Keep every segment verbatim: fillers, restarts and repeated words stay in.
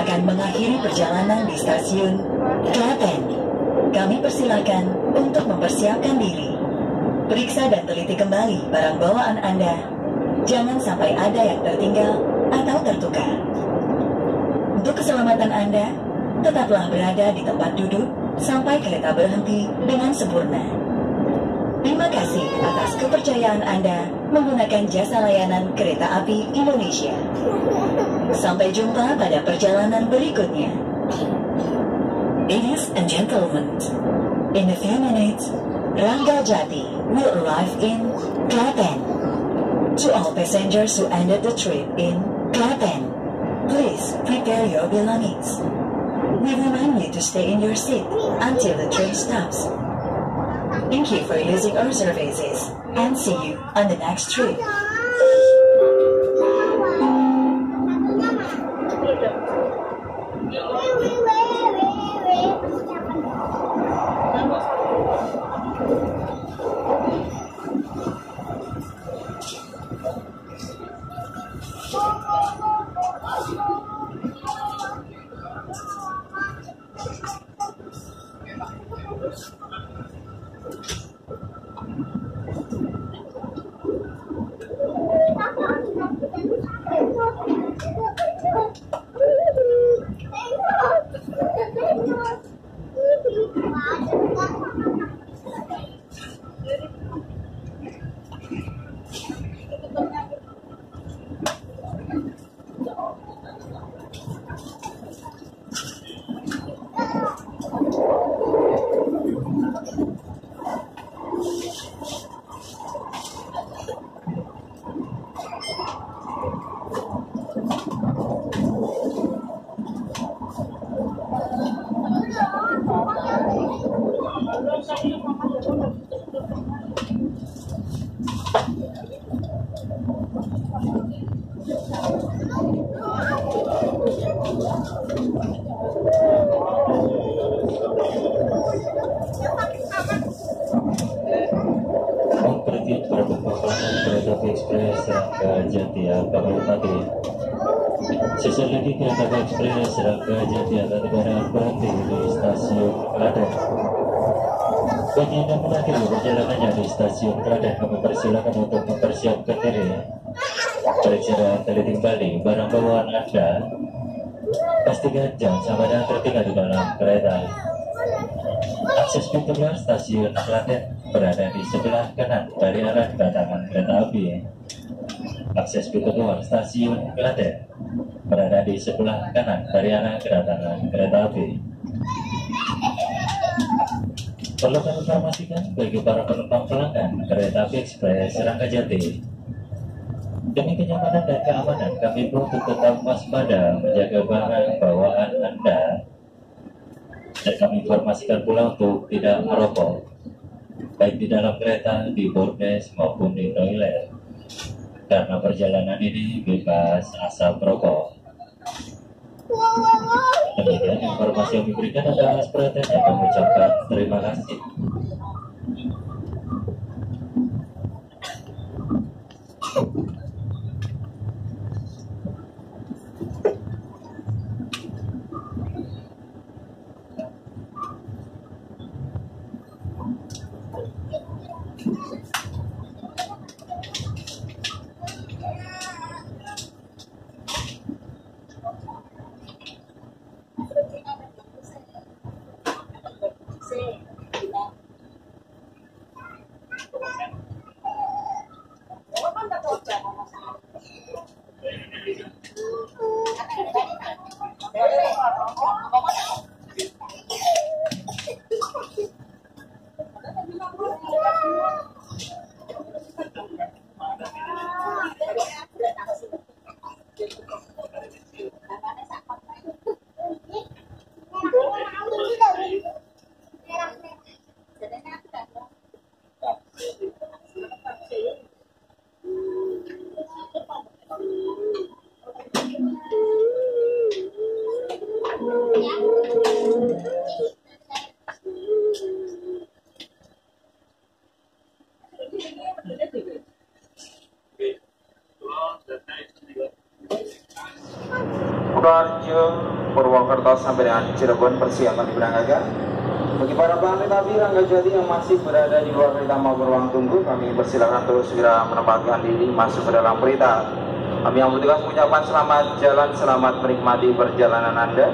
akan mengakhiri perjalanan di stasiun Klaten. Kami persilakan untuk mempersiapkan diri. Periksa dan teliti kembali barang bawaan Anda. Jangan sampai ada yang tertinggal atau tertukar. Untuk keselamatan Anda, tetaplah berada di tempat duduk sampai kereta berhenti dengan sempurna. Terima kasih atas kepercayaan Anda menggunakan jasa layanan Kereta Api Indonesia. Sampai jumpa pada perjalanan berikutnya. Ladies and gentlemen, in a few minutes, Rangga Jati will arrive in Klaten. To all passengers who ended the trip in Klaten, please prepare your belongings. We remind you to stay in your seat until the train stops. Thank you for using our services and see you on the next trip. Kereta Api Ekspres Rangga Jati akan melintasi. Sesaat lagi Kereta Api Ekspres Rangga Jati akan negara berhenti di stasiun Klaten. Bagi Anda mengakhiri perjalanannya di stasiun Klaten, kami persilakan untuk mempersiapkan diri. Periksa dan teliti kembali barang bawaan Anda. Pastikan jangan sampai ada yang tertinggal di dalam kereta. Akses pintu keluar stasiun Klaten berada di sebelah kanan dari arah kedatangan kereta api. Akses pintu keluar stasiun Klaten berada di sebelah kanan dari arah kedatangan kereta api. Perlu kami informasikan bagi para penumpang pelanggan Kereta Api Ekspres Rangga Jati, demi kenyamanan dan keamanan kami pun untuk tetap waspada menjaga barang bawaan Anda. Dan kami informasikan pula untuk tidak merokok, baik di dalam kereta, di boarddesk maupun di toilet, karena perjalanan ini bebas asap rokok. Demikian informasi yang diberikan atas perhatiannya, kami ucapkan terima kasih. Raja Purwokerto sampai dengan Cirebon persiapan diberangkatkan. Bagi para pelanggan kereta api Ranggajati yang masih berada di luar kereta maupun ruang tunggu, kami persilakan untuk segera menempatkan diri masuk ke dalam kereta. Kami yang bertugas mengucapkan selamat jalan, selamat menikmati perjalanan Anda.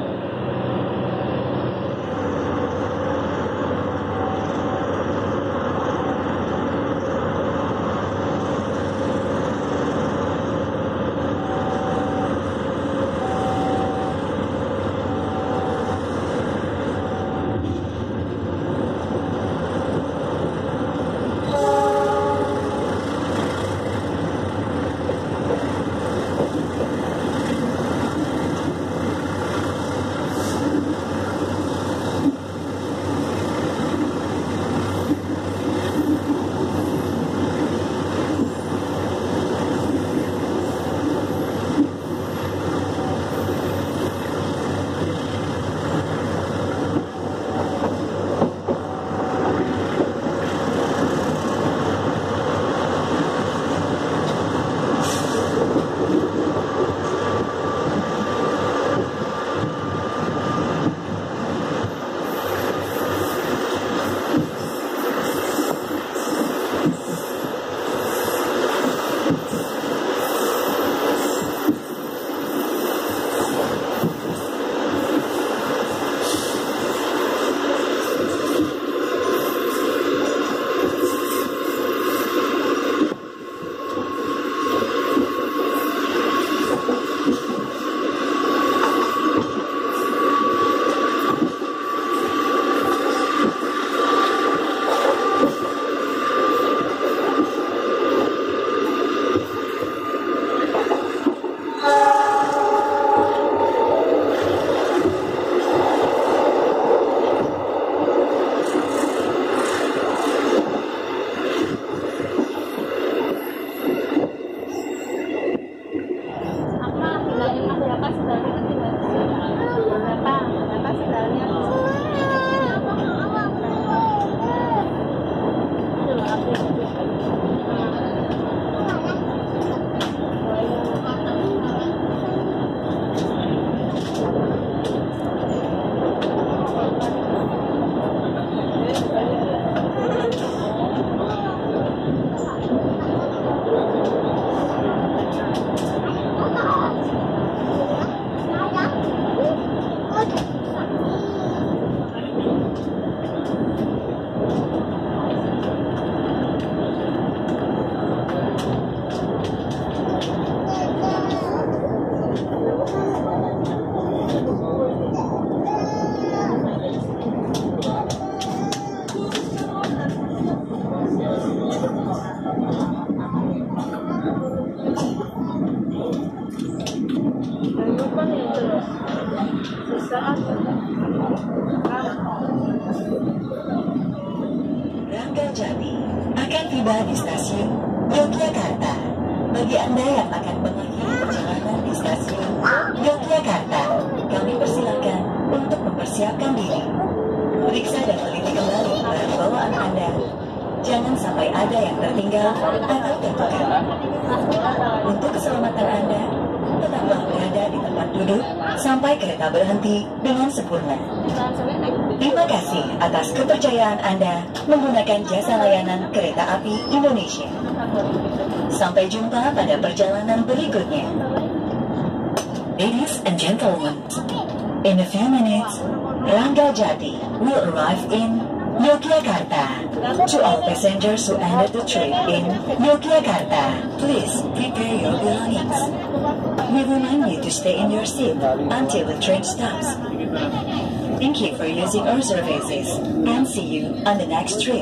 Ranggajati akan tiba di stasiun Yogyakarta. Bagi Anda yang akan mengakhiri perjalanan di stasiun Yogyakarta, kami persilakan untuk mempersiapkan diri. Periksa dan teliti kembali barang bawaan Anda. Jangan sampai ada yang tertinggal atau tertukar. Untuk keselamatan Anda, tetaplah berada di tempat duduk sampai kereta berhenti dengan sempurna. Terima kasih atas kepercayaan Anda menggunakan jasa layanan kereta api Indonesia. Sampai jumpa pada perjalanan berikutnya. Ladies and gentlemen, in a few minutes, Ranggajati will arrive in Yogyakarta. To all passengers who ended the trip in Yogyakarta, please prepare your belongings. We remind you to stay in your seat until the train stops. Thank you for using our services and see you on the next trip.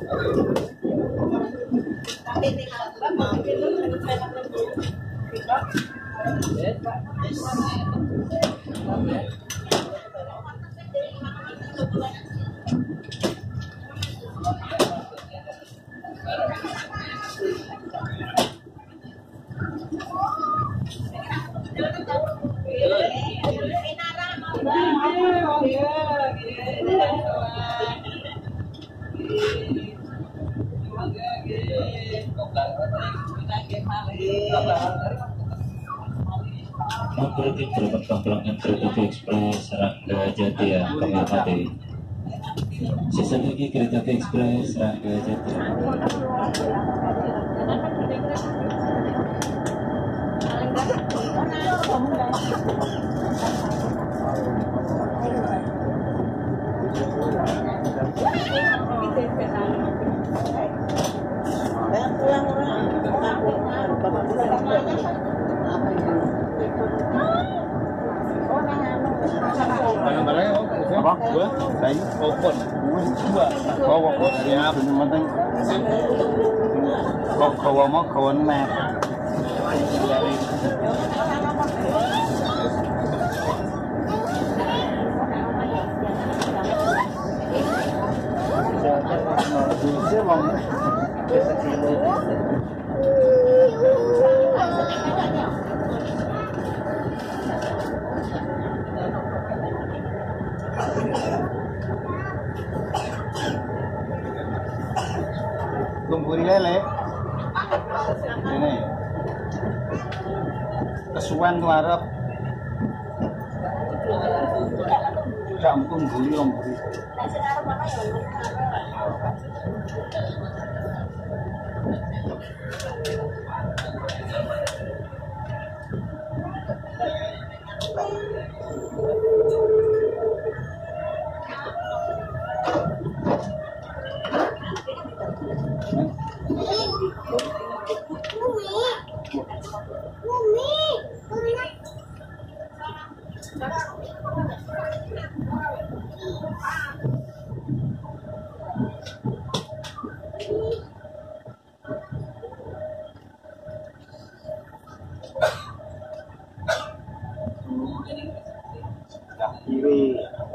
Berarti berupa pelanggan kereta api ekspres Rangga Jatiya kami hormati. Sisa lagi kereta api ekspres Rangga Jatiya. Apa? Dua? Kayu? Opon? Dua? Bawa kok siap, penting kok kawa mau kawan mat. Lumpur lele ini kesuwen warep kampung guyong kiri.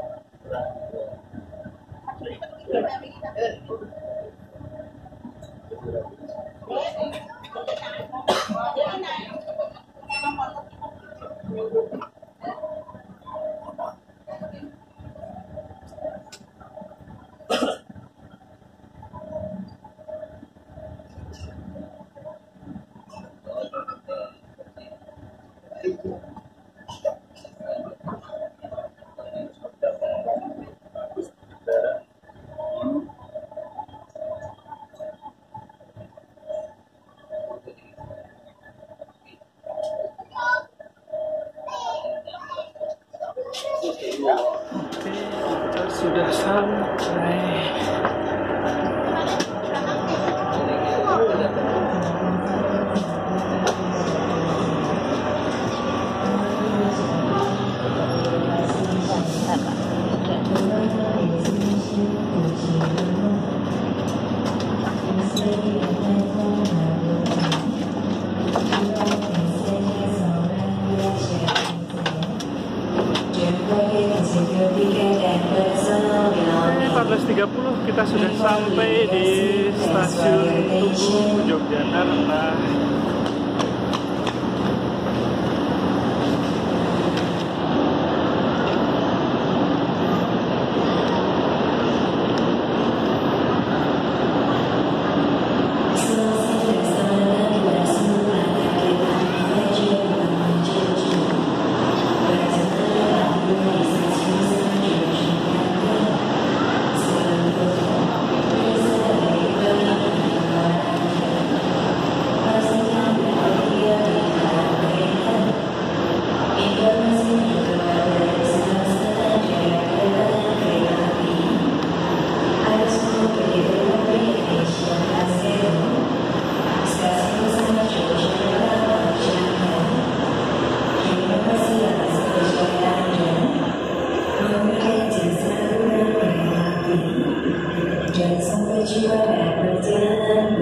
Kita sudah sampai. empat belas tiga puluh kita sudah sampai di stasiun Tugu Yogyakarta. dan sampai jiwa perjalanan